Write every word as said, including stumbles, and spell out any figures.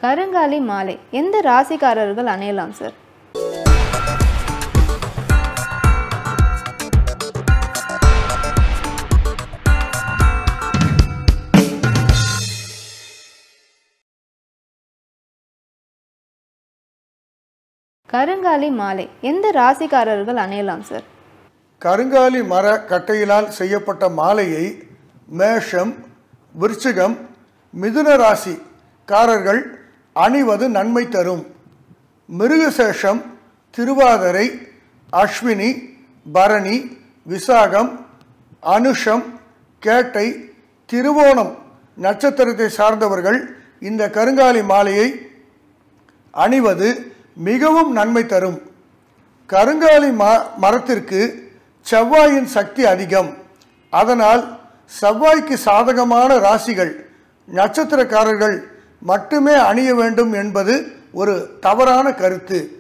கருங்காலி மாலை எந்த ராசிக்காரர்கள் அணியலாம் சார்? கருங்காலி மாலை எந்த ராசிக்காரர்கள் அணியலாம் சார்? கருங்காலி மர கட்டையினால் செய்யப்பட்ட மாலையை மேஷம், விருச்சிகம், மிதுன ராசிக்காரர்கள் அணிவது நன்மை தரும். மிருகசேஷம், திருவாதிரை, அஸ்வினி, பரணி, விசாகம், அனுஷம், கேட்டை, திருவோணம் நட்சத்திரத்தை சார்ந்தவர்கள் இந்த கருங்காலி மாலையை அணிவது மிகவும் நன்மை தரும். கருங்காலி ம மரத்திற்கு செவ்வாயின் சக்தி அதிகம். அதனால் செவ்வாய்க்கு சாதகமான ராசிகள் நட்சத்திரக்காரர்கள் மட்டுமே அணிய வேண்டும் என்பது ஒரு தவறான கருத்து.